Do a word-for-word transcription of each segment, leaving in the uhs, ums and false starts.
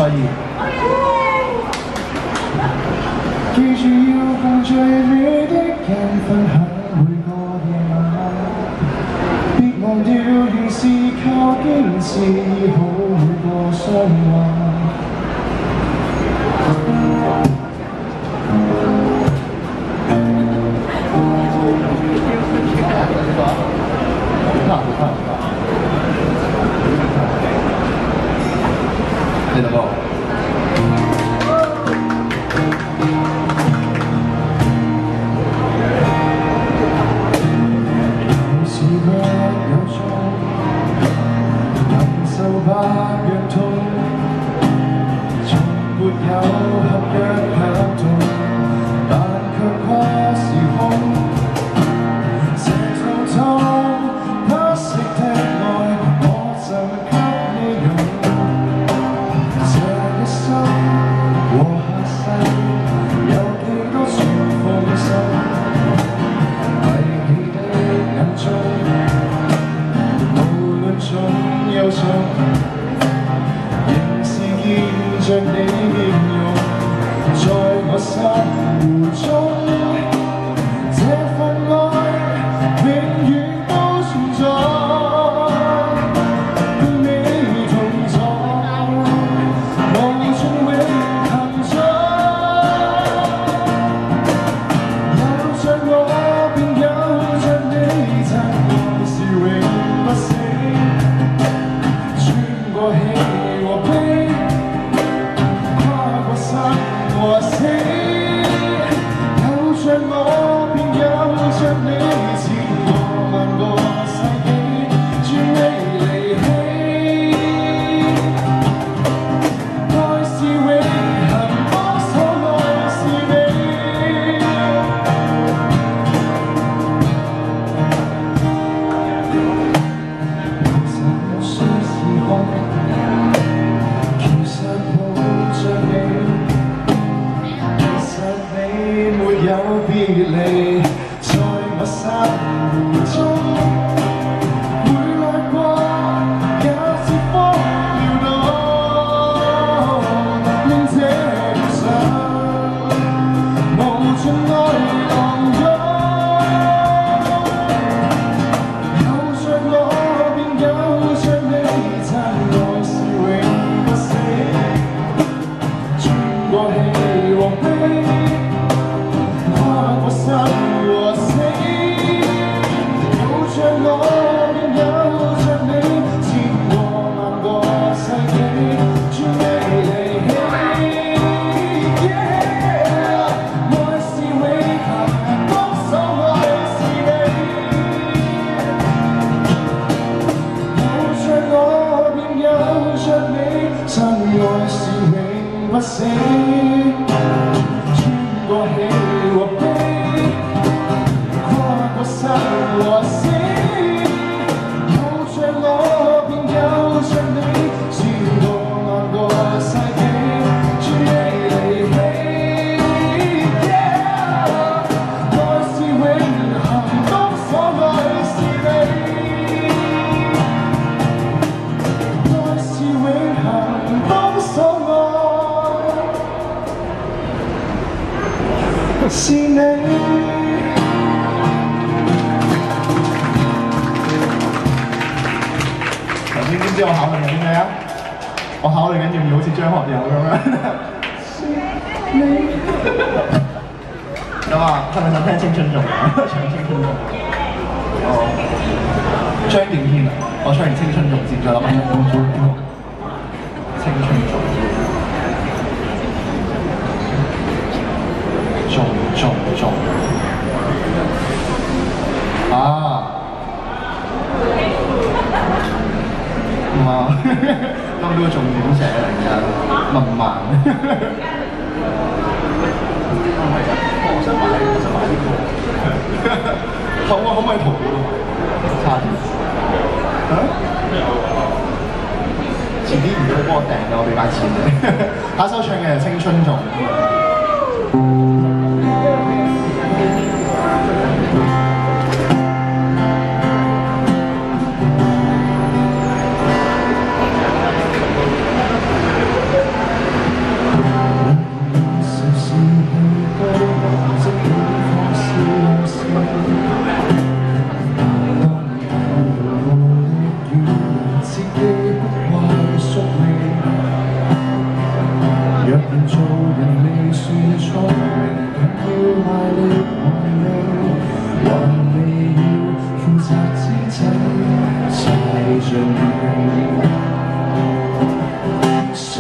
可以。記住要共最美的人分享每個夜晚，別忘掉原是靠堅持醫好每個傷患。 你等我。有時沒有錯，忍受百樣痛，從沒有合約合同，但卻跨時空。 像你面容，在我心湖中，這份愛永遠都存在，與你同在，無盡永恆中。有着我便有着你，真愛是永不死，穿過喜和悲。 和死，有着我便有着你，前過萬個世紀，絕未離棄。愛是永恆，幫手愛是你。其實無需時空，其實抱着你。 沒有別離，在我心湖中，每來過也是荒謬到，令這路上無盡愛浪湧。有着我便有着你，真愛是永不死，穿過喜和悲。 我生和死，有着我便有着你，千過萬個世紀，絕未離棄。愛是永恆，幫手愛是你。有着我便有着你，真愛是永不死，穿過喜和悲。 生和死，有着我便有着你，千過萬個世紀，絕未離棄。愛是永恆，當所愛是你。愛是永恆，當所愛是你。 知唔知我考慮緊啲咩啊？我考慮緊要唔要好似張學友咁樣。咁啊，係咪想聽青春頌？唱青春頌。哦，張敬軒啊，我唱完青春頌先，再諗下青春頌。頌頌頌。啊！ 啊，咁都重點寫嚟㗎，文盲。我想買，我想買呢個。好啊，可唔可以塗嘅？差啲。啊？遲啲如果幫我訂嘅，我俾翻錢你。下首唱嘅係《青春頌》。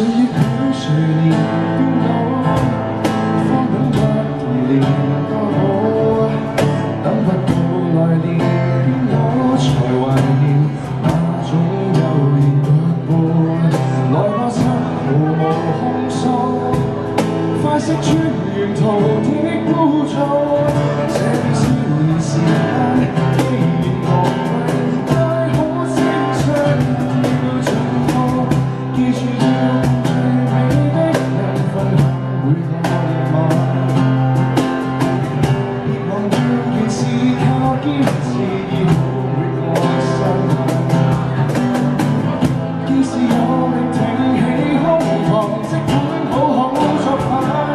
憶許誰年變老，方等不二年多好，等不到來年變老，才懷念那種悠然腳步。來吧，心毫無控訴，快釋出沿途的枯燥，這段少年時間既然無謂，太可惜將要盡報，記住要最美的人分享每個夜晚，別忘掉件事靠堅持醫好每個傷痕，既是有力挺起胸膛，即管好好作反。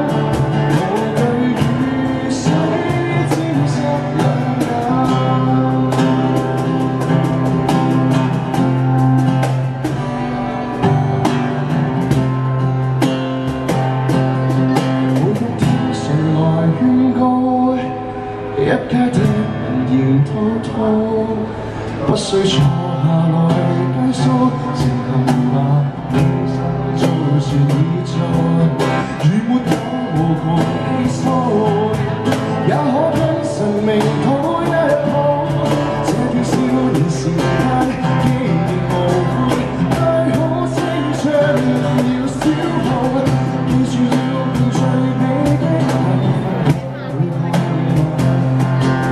一家的人言滔滔，不需坐下來計數，情行吧，你心做算已做，如沒有無窮氣數，也可跟神明討一鋪。這段少年時間既然無悔，太可惜將要消耗，記住要用最美的人分享每個夜晚。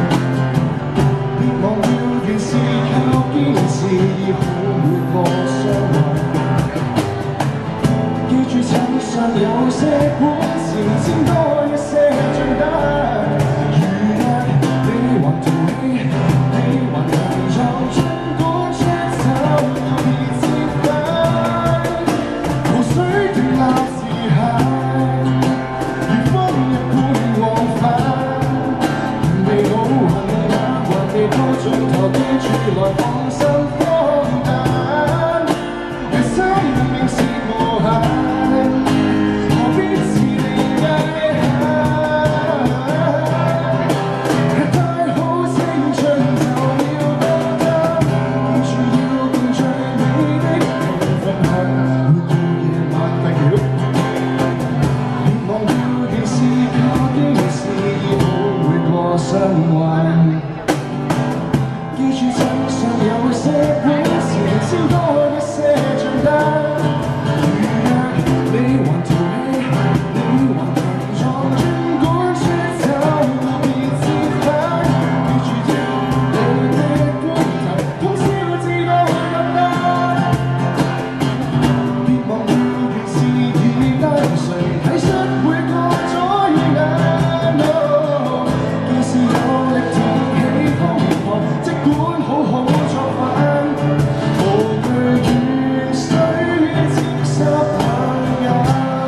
忘掉件事靠堅持醫好每個傷患，記住手上有些本錢，先多一些賬單。如若你還逃避，你還能就儘管出走別折返，無需定立時限，如風一般往返，未好恨。到盡頭記住來放心荒誕，人生命是無限，何必是你遺憾？太好青春就要當真，記住要共最美的人分享每個夜晚。Thank you。別忘掉件事靠堅持醫好每個傷患。記住身上有些本錢，先多一些賬單。如若你還逃避，你還強壯，儘管出走別折返。記住要你的光頭，通宵至到入單。別忘掉件事已單純，體恤每個左眼。既是有力挺起胸膛，即管好好作反，無懼雨水沾濕兩眼，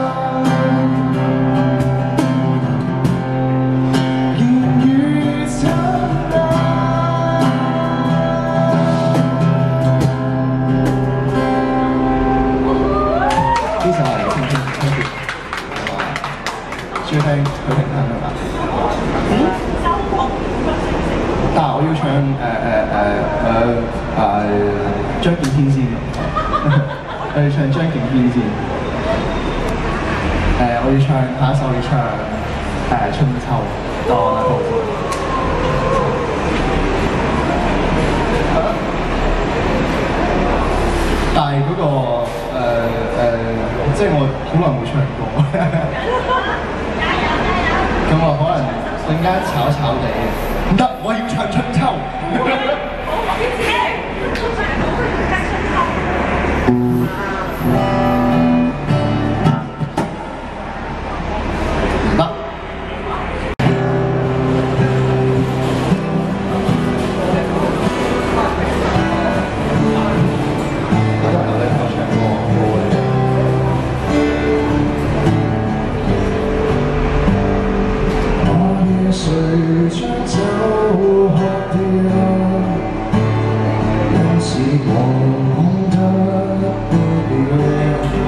言語簡單。呢首係聽聽聽聽，最聽佢聽聽係嘛？但係我要唱誒誒誒誒誒張敬軒先，我要唱張敬軒先。誒、呃，我要唱下一首，我要唱誒、呃、春秋，當啦好。但係嗰、那個誒、呃呃、即係我好耐冇唱過，咁我可能陣間炒炒地。唔得，我要唱春秋。唔得。我都有呢個唱歌。我夜睡將酒喝掉，因此我空得不了。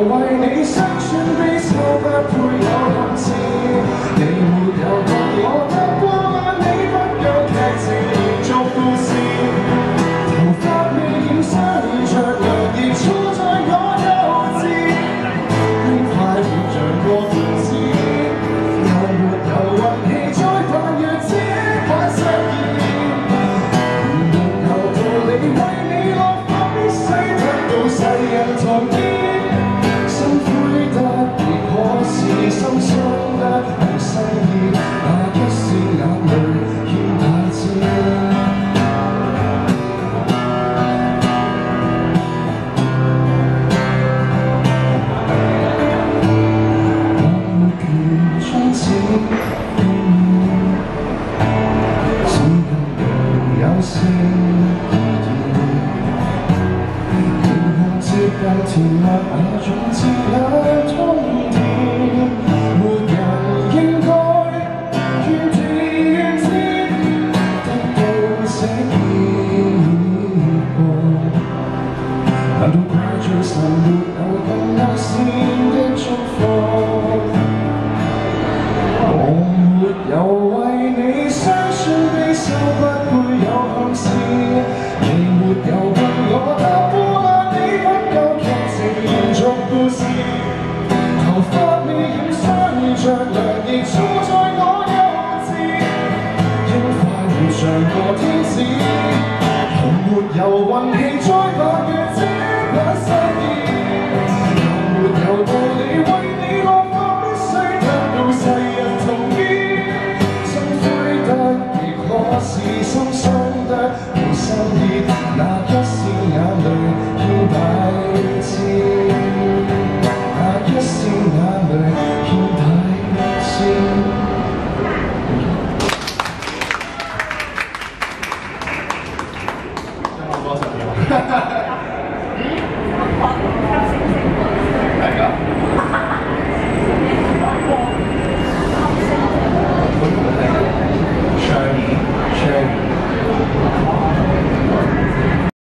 為你相信悲秋不配有幸事，你沒有共我得過嗎？你不夠劇情延續故事，頭髮未染傷着涼亦錯在我幼稚，輕快活像個天使，又沒有運氣再扮弱者玩失意，然後道理為你落魄必須得到世人同意。心傷得無新意，那一絲眼淚欠大志。我沒權終止，只因有事凝望接近甜蜜那種節日通電。難道掛住神沒有更優先的祝福？我沒有為你相信悲秋不配有幸事，亦沒有為我打波啦，你不夠劇情延續故事，頭髮未染傷着涼亦錯在我幼稚，應快活像個天使，同沒有運氣再扮弱者。失意。